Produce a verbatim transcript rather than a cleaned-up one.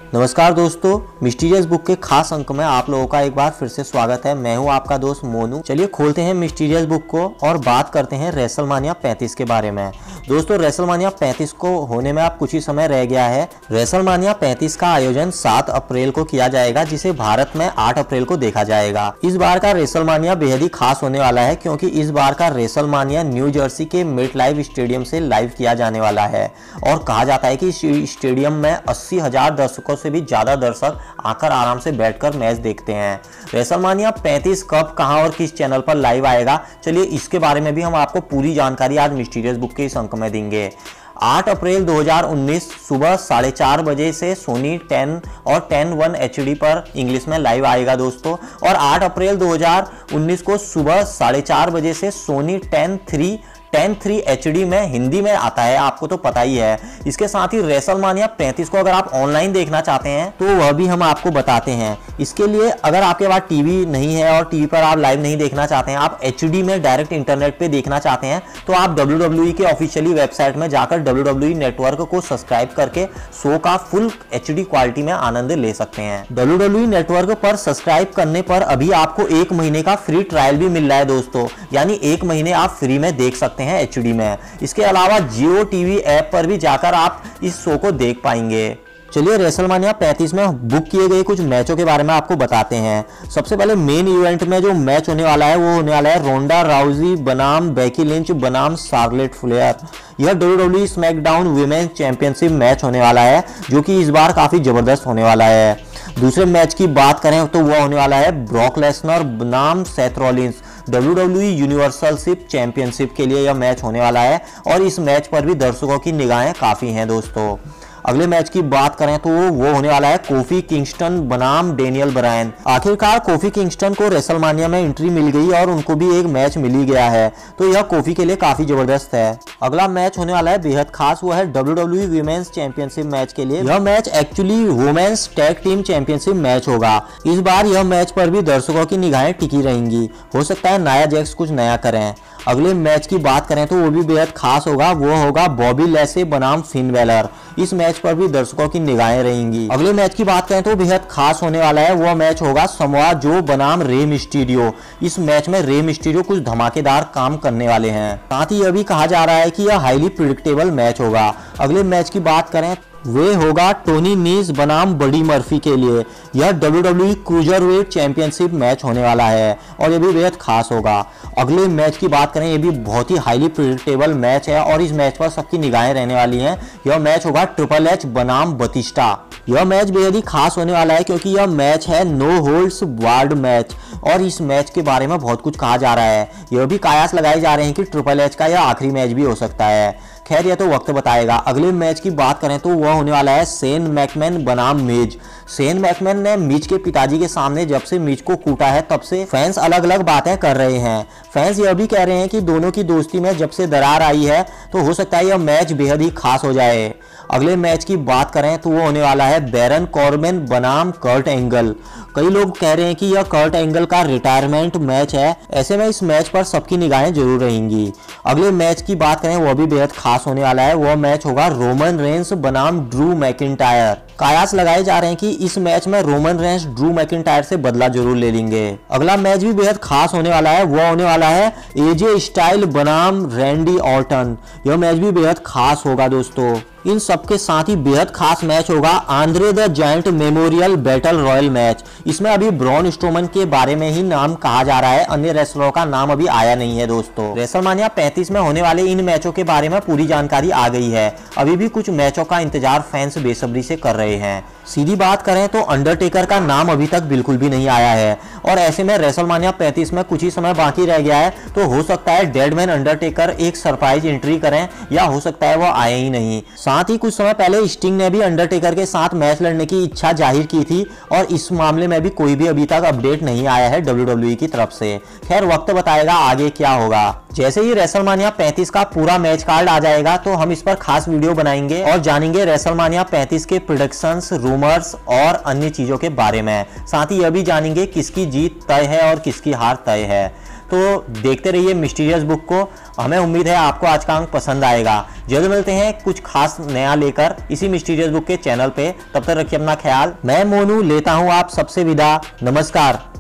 नमस्कार दोस्तों, mysterious book के खास अंक में आप लोगों का एक बार फिर से स्वागत है। मैं हूं आपका दोस्त मोनू। चलिए खोलते हैं मिस्टीरियस बुक को और बात करते हैं रेसलमानिया पैंतीस के बारे में। दोस्तों, रेसलमानिया पैंतीस को होने में अब कुछ ही समय रह गया है। रेसलमानिया पैंतीस का आयोजन सात अप्रैल को किया जाएगा, जिसे भारत में आठ अप्रैल को देखा जाएगा। इस बार का रेसलमानिया बेहद ही खास होने वाला है, क्योंकि इस बार का रेसलमानिया न्यू जर्सी के मेटलाइफ स्टेडियम से लाइव किया जाने वाला है और कहा जाता है कि इस स्टेडियम में अस्सी हजार दर्शकों से भी ज्यादा दर्शक आकर आराम से बैठकर मैच देखते हैं। रेसलमानिया पैंतीस कब, कहां और किस चैनल पर लाइव आएगा, चलिए इसके बारे में भी हम आपको पूरी जानकारी आज मिस्टीरियस बुक के इस अंक में देंगे। आठ अप्रैल दो हज़ार उन्नीस सुबह साढ़े चार बजे से सोनी टेन और टेन वन एच डी पर इंग्लिश में लाइव आएगा दोस्तों। और आठ अप्रैल दो हज़ार उन्नीस को सुबह साढ़े चार बजे से Sony Ten three Ten three HD D में हिंदी में आता है, आपको तो पता ही है। इसके साथ ही रेसलमानिया पैंतीस को अगर आप ऑनलाइन देखना चाहते हैं तो वह भी हम आपको बताते हैं। इसके लिए अगर आपके पास टीवी नहीं है और टीवी पर आप लाइव नहीं देखना चाहते हैं, आप एच डी में डायरेक्ट इंटरनेट पे देखना चाहते हैं, तो आप डब्ल्यू डब्ल्यू ई के ऑफिशियली वेबसाइट में जाकर डब्ल्यू डब्ल्यू ई नेटवर्क को सब्सक्राइब करके शो का फुल एच डी क्वालिटी में आनंद ले सकते हैं। डब्ल्यू डब्ल्यू ई नेटवर्क पर सब्सक्राइब करने पर अभी आपको एक महीने का फ्री ट्रायल भी मिल रहा है दोस्तों, यानी एक महीने आप फ्री में देख सकते हैं एच डी में। इसके अलावा जियो टीवी ऐप पर भी जाकर आप इस शो को देख पाएंगे। चलिए रेसलमानिया पैंतीस में बुक किए गए कुछ मैचों के बारे में आपको बताते हैं। सबसे पहले मेन इवेंट में जो मैच होने वाला है वो होने वाला है रोंडा राउजी बनाम बेकी लिंच बनाम शार्लेट फ्लेयर। यह W W E SmackDown women championship match होने वाला है, जो कि इस बार काफी जबरदस्त होने वाला है। दूसरे मैच की बात करें तो वह होने वाला है ब्रॉक लेसनर बनाम Seth Rollins. W W E universal championship के लिए यह मैच होने वाला है और इस मैच पर भी दर्शकों की निगाहें काफी हैं दोस्तों। अगले मैच की बात करें तो वो होने वाला है कोफी किंगस्टन बनाम डेनियल ब्रायन। आखिरकार कोफी किंगस्टन को रेसलमानिया में एंट्री मिल गई और उनको भी एक मैच मिल ही गया है, तो यह कोफी के लिए काफी जबरदस्त है। अगला मैच होने वाला है बेहद खास, वो है W W E women's championship match के लिए। यह match actually women's tag team championship match होगा। इस बार यह मैच पर भी दर्शकों की निगाहें टिकी रहेंगी। हो सकता है नाया जैक्स कुछ नया करें। अगले मैच की बात करें तो वो भी बेहद खास होगा, वो होगा बॉबी लैसे बनाम फिन बेलर। इस मैच पर भी दर्शकों की निगाहें रहेंगी। अगले मैच की बात करें तो बेहद खास होने वाला है, वो मैच होगा समोआ जो बनाम रे मिस्टीरियो। इस मैच में रे मिस्टीरियो कुछ धमाकेदार काम करने वाले हैं। साथ ही यह भी कहा जा रहा है कि यह हाईली प्रिडिक्टेबल मैच होगा। अगले मैच की बात करें वे होगा टोनी नीस बनाम बडी मर्फी के लिए। यह W W E cruiserweight championship match होने वाला है और यह भी बेहद खास होगा। अगले मैच की बात करें, यह भी बहुत ही हाईली प्रिडिक्टेबल मैच है और इस मैच पर सबकी निगाहें रहने वाली हैं। यह मैच होगा ट्रिपल एच बनाम बतिस्टा। यह मैच बेहद ही खास होने वाला है, क्योंकि यह मैच है नो होल्ड्स बार्ड मैच और इस मैच के बारे में बहुत कुछ कहा जा रहा है। यह भी कयास लगाए जा रहे हैं कि ट्रिपल एच का यह आखिरी मैच भी हो सकता है। खैर यह तो वक्त बताएगा। अगले मैच की बात करें तो वह होने वाला है शेन मैकमैन बनाम मिज। शेन मैकमैन ने मिज के पिताजी के सामने जब से मिज को कूटा है तब से फैंस अलग अलग बातें कर रहे हैं। फैंस यह भी कह रहे हैं कि दोनों की दोस्ती में जब से दरार आई है तो हो सकता है यह मैच बेहद ही खास हो जाए। अगले मैच की बात करें तो वो होने वाला है बैरन कॉर्बिन बनाम कर्ट एंगल। कई लोग कह रहे हैं कि यह कर्ट एंगल का रिटायरमेंट मैच है, ऐसे में इस मैच पर सबकी निगाहें जरूर रहेंगी। अगले मैच की बात करें वह भी बेहद खास होने वाला है, वह मैच होगा रोमन रेंस बनाम ड्रू मैकिंटायर। कयास लगाए जा रहे हैं कि इस मैच में रोमन रेंस ड्रू मैकिंटायर से बदला जरूर ले लेंगे। अगला मैच भी बेहद खास होने वाला है, वह होने वाला है एजे स्टाइल बनाम रैंडी ऑर्टन। यह मैच भी बेहद खास होगा दोस्तों। इन सबके साथ ही बेहद खास मैच होगा Andre the Giant memorial battle royal match. इसमें अभी ब्रॉन स्ट्रोमन के बारे में ही नाम कहा जा रहा है, अन्य रेसलरों का नाम अभी आया नहीं है दोस्तों। रेसलमानिया पैंतीस में होने वाले इन मैचों के बारे में पूरी जानकारी आ गई है। अभी भी कुछ मैचों का इंतजार फैंस बेसब्री से कर रहे हैं। सीधी बात करें तो अंडरटेकर का नाम अभी तक बिल्कुल भी नहीं आया है और ऐसे में रेसलमानिया पैंतीस में कुछ ही समय बाकी रह गया है, तो हो सकता है डेडमैन अंडरटेकर एक सरप्राइज एंट्री करें या हो सकता है वो आए ही नहीं। साथ ही कुछ समय पहले स्टिंग ने भी अंडरटेकर के साथ मैच लड़ने की इच्छा जाहिर की थी और इस मामले में भी कोई भी अभी तक अपडेट नहीं आया है डब्ल्यू डब्ल्यू ई की तरफ से। खैर वक्त बताएगा आगे क्या होगा। जैसे ही रेसलमानिया पैंतीस का पूरा मैच कार्ड आ जाएगा तो हम इस पर खास वीडियो बनाएंगे और जानेंगे रेसलमानिया पैंतीस के प्रेडिक्शंस, रूमर्स और अन्य चीजों के बारे में। साथ ही यह भी जानेंगे किसकी जीत तय है और किसकी हार तय है। तो देखते रहिए मिस्टीरियस बुक को। हमें उम्मीद है आपको आज का अंक पसंद आएगा। जल्द मिलते हैं कुछ खास नया लेकर इसी मिस्टीरियस बुक के चैनल पे। तब तक रखिए अपना ख्याल। मैं मोनू लेता हूं आप सबसे विदा। नमस्कार।